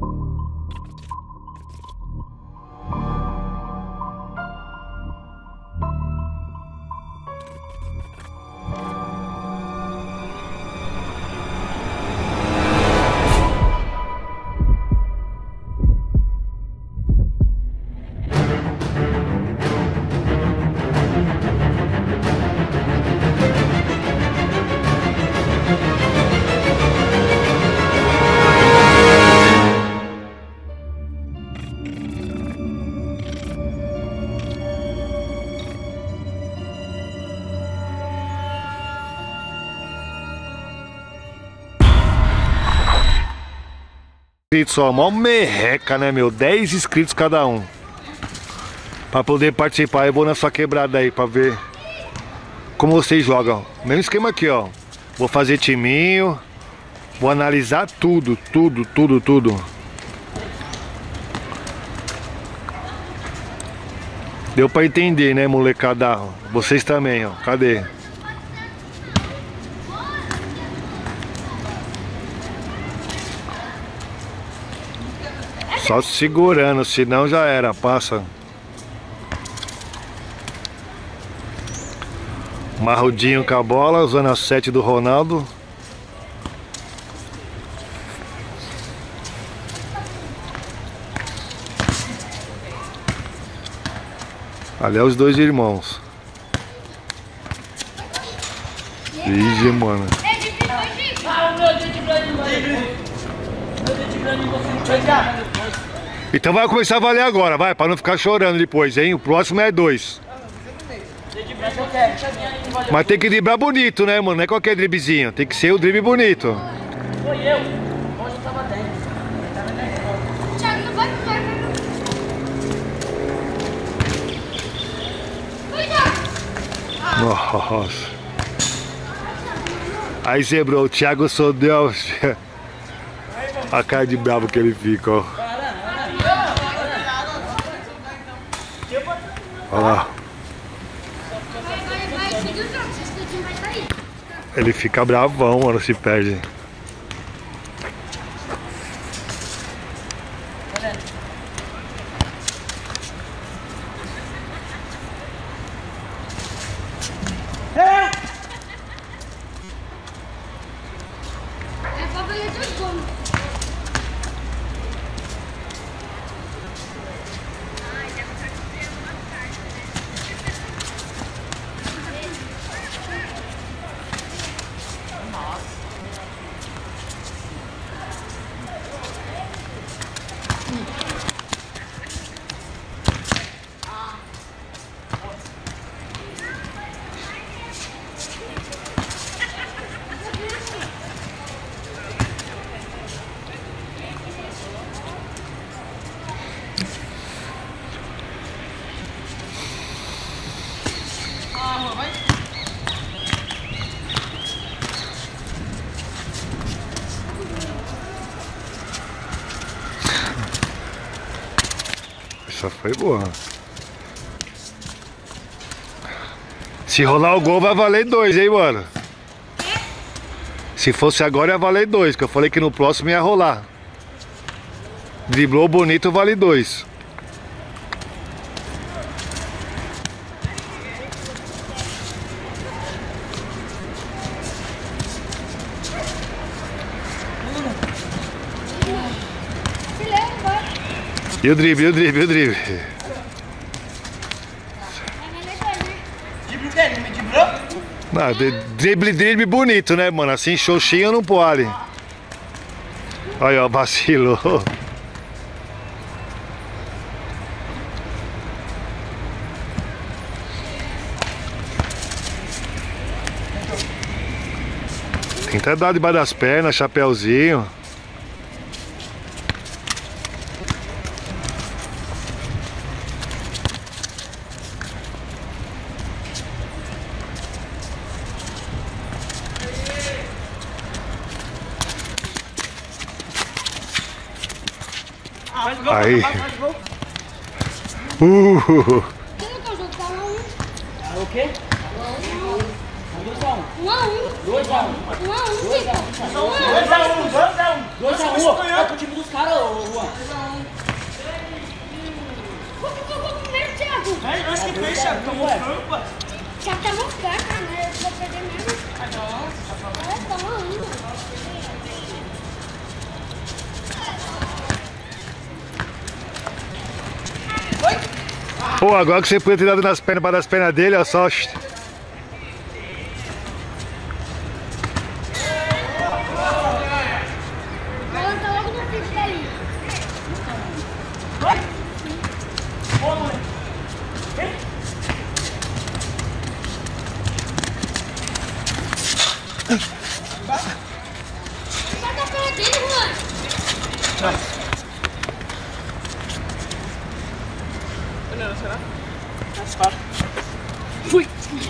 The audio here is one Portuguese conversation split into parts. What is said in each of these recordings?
Só, mó merreca, né, meu? 10 inscritos cada um. Pra poder participar, eu vou na sua quebrada aí pra ver como vocês jogam. Mesmo esquema aqui, ó. Vou fazer timinho. Vou analisar tudo. Deu pra entender, né, molecada? Vocês também, ó. Cadê? Só segurando, senão já era, passa. Marrudinho com a bola, usando a 7 do Ronaldo. Ali é os dois irmãos. Ih, mano. Então vai começar a valer agora, vai, pra não ficar chorando depois, hein? O próximo é 2. Mas tem que driblar bonito, né, mano? Não é qualquer dribzinho, tem que ser o drible bonito. Foi eu, hoje eu tava dentro. Thiago, não vai pro Nossa. Aí zebrou, o Thiago Sodel. A cara de bravo que ele fica, ó. Olha lá. Ele fica bravão, mano, se perde. Essa foi boa. Se rolar o gol vai valer 2, hein, mano? Se fosse agora ia valer 2, que eu falei que no próximo ia rolar. Driblou bonito, vale 2. E o drible, Drible o quê? Não me driblou? Não, drible bonito, né, mano? Assim, xoxinho não pode. Olha, ó, vacilou. Tenta dar debaixo das pernas, chapéuzinho. Aí. Como que é o jogo? Tá 1 a 1. O quê? 2 a 1. 1 a 1. 2 a 1. 1 a 1. 2 a 1. 2 a 1. 2 a 1. É pro time dos caras, Juan. Mas acho que fez, Thiago. Tomou frango, pô. Já tá muito perto, né? Eu vou perder mesmo. Ah, não. É, toma ainda. Pô, agora que você podia ter dado nas pernas, das pernas dele, olha só. Ela tá logo na frente dali. Boa, mãe. Vem. Só tá perdendo, Juan. Não, será? Mais fácil. Fui!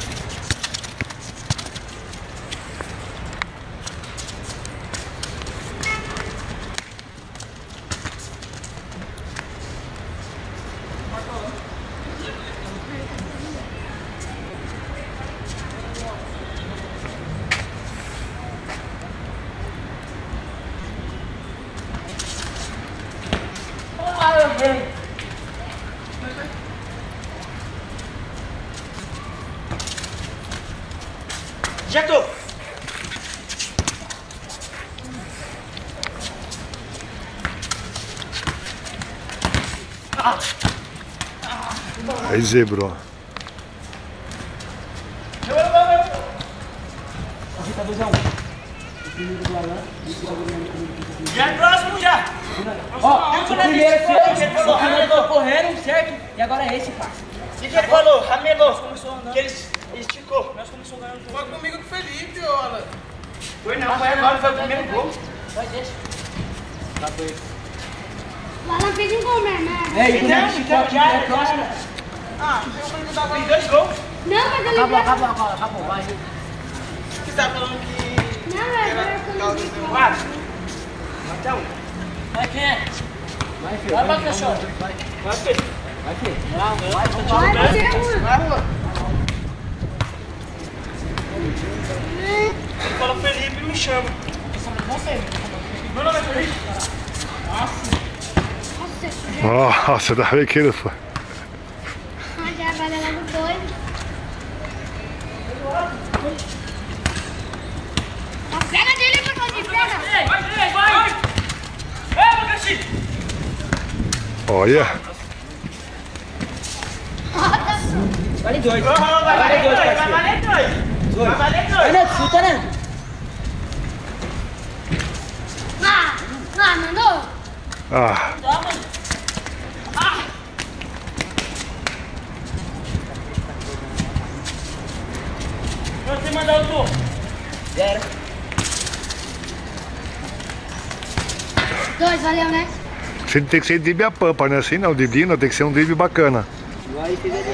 Já tô! Aí zebrou. Já é próximo, já! Ó, o primeiro foi tô correndo, certo? E agora é esse, cara. O que ele falou? Ramelou. Que ele esticou. Nós começamos ganhando. Foi comigo com o Felipe, olha. Foi não, foi agora, foi o primeiro gol. Vai, deixa. Lá na frente em gol mesmo, né? É, e Então, já. Ah, eu fui me dar Tem 2 gols. Não, mas ele... Acabou, vai. que tá falando que... Não, é agora quando ele... 4. Então, Vai, quem é? Vai, filho. vai pra cachorro. Vai, filho. Vai, filho. Vai, Vai, você é Juan. Vai, Juan. Ele fala Felipe e me chama. Meu nome é Felipe. Nossa, da vez que ele foi. Ah, já vai lá no 2. Pega dele, Macaxi, pega. Vai! Vai, Macaxi! Olha. Vale 2. Vai valer 2, vai valer 2. Vai valer 2. Vai, Neto, chuta, né? Mandou? Ah, Você mandar o gol. 0. 2, valeu, né? você tem que ser drible a pampa, né? Assim não, drible não, tem que ser um drible bacana. Vai, fez ali.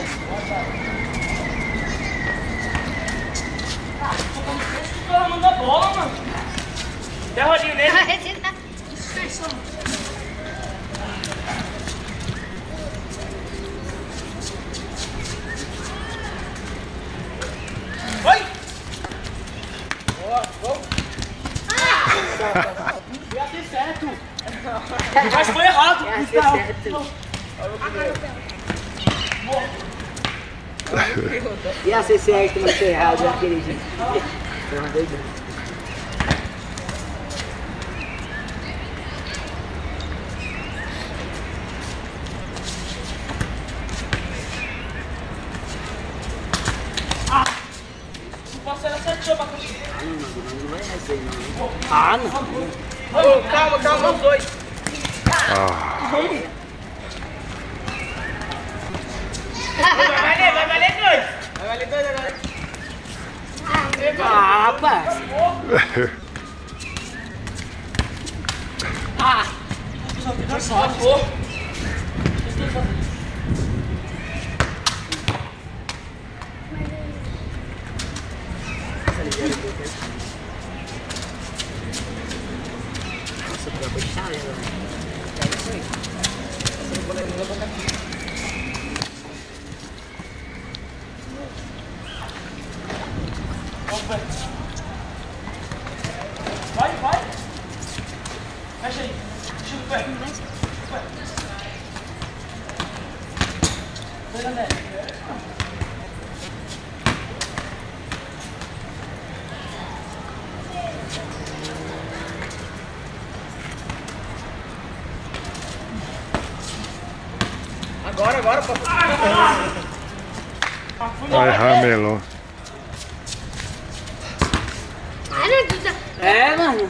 O cara manda a bola, mano. Dá a rodinha nele. Vai! Ia ser certo. Mas foi errado. Ia ser certo. Ia ser certo, mas foi errado naquele dia. Foi uma doida. Você era certinho, Macaxi. Não vai essa aí, não. Ah, não. Ô, calma, os dois. Vai valer 2. Vai valer 2 agora. Ah, rapaz. Só, pô. Nossa, tu vai puxar, né? É isso aí. Vai. Fecha aí. Chuta o pé. Agora, papai. Vai, ramelou. Ai, meu Deus. É, mano.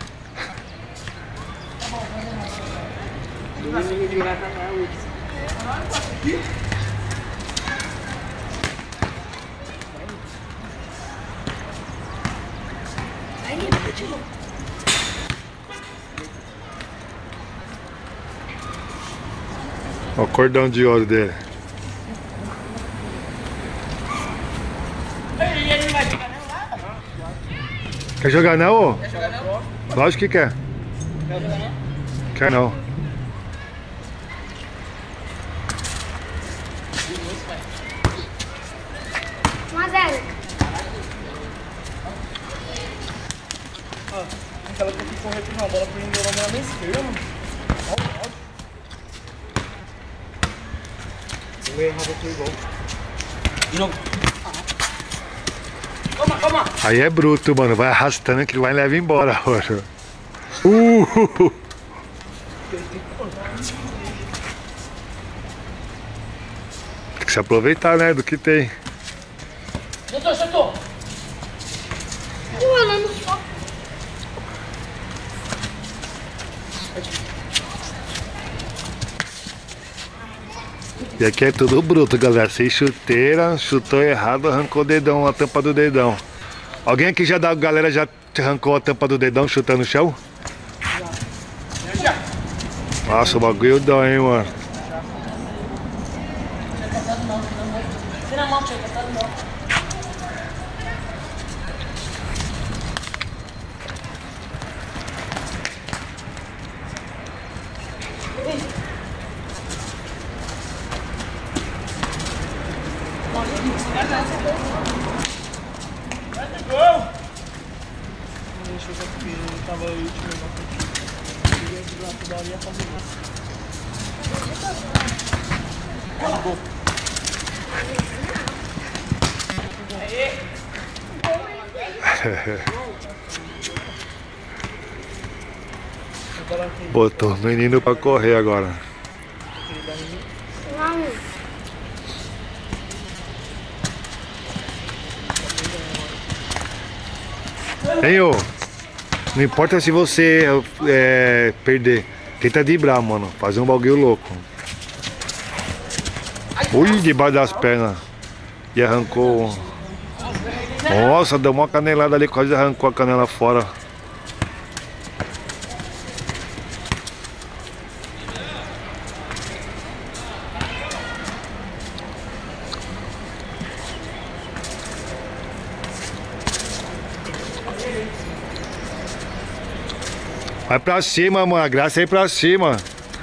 Ele vai acabar o Olha o cordão de ouro dele. Ele não vai jogar nem nada. Quer jogar não, ô? Quer jogar não? Lógico que quer. Quer jogar não? Quer não. Uma zero. Aquela que eu fui correr com uma bola pra mim, na minha esquerda, mano. Eu ia errar o igual. De novo. Toma. Aí é bruto, mano. Vai arrastando que ele vai levar embora agora. Tem que se aproveitar, né? Do que tem. Chutou. Rolando só. E aqui é tudo bruto, galera. Sem chuteira, chutou errado, arrancou o dedão, a tampa do dedão. Alguém aqui já galera já arrancou a tampa do dedão chutando no chão? Já. Nossa, o bagulho dói, hein, mano. Tira a mão, chega, tá no mão. Deixa eu ver porque eu tava aí, Botou o menino pra correr agora. Hein, ô? Não importa se você perder. Tenta driblar, mano. Fazer um bagulho louco. Ui, debaixo das pernas. E arrancou. Nossa, deu uma canelada ali, quase arrancou a canela fora. Vai pra cima, mano. A graça é ir pra cima.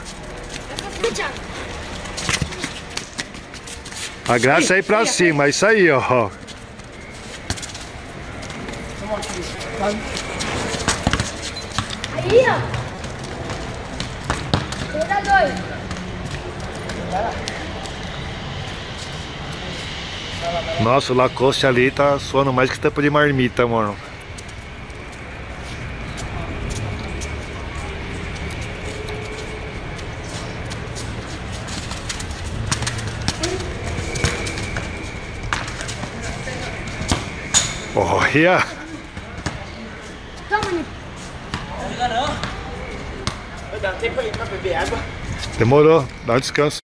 A graça é ir pra cima. É isso aí, ó. Aí, ó. 3-2. Nossa, o Lacoste ali tá suando mais que tampa de marmita, mano. Olha! Toma, Nico. Vai dar tempo aí pra beber água. Demorou, dá um descanso.